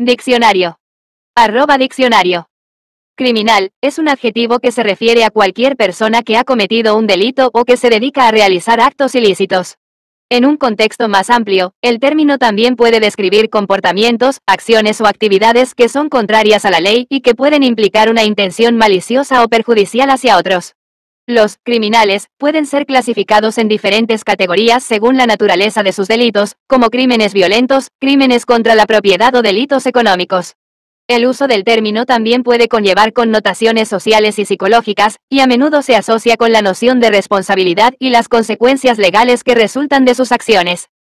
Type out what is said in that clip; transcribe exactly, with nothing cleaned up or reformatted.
Diccionario. Arroba diccionario. Criminal, es un adjetivo que se refiere a cualquier persona que ha cometido un delito o que se dedica a realizar actos ilícitos. En un contexto más amplio, el término también puede describir comportamientos, acciones o actividades que son contrarias a la ley y que pueden implicar una intención maliciosa o perjudicial hacia otros. Los criminales pueden ser clasificados en diferentes categorías según la naturaleza de sus delitos, como crímenes violentos, crímenes contra la propiedad o delitos económicos. El uso del término también puede conllevar connotaciones sociales y psicológicas, y a menudo se asocia con la noción de responsabilidad y las consecuencias legales que resultan de sus acciones.